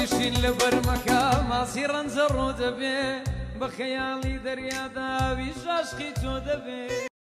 تشين لبرمكا ماسي رنزر دبي بخيالي دريا داوي عشقي تو دبي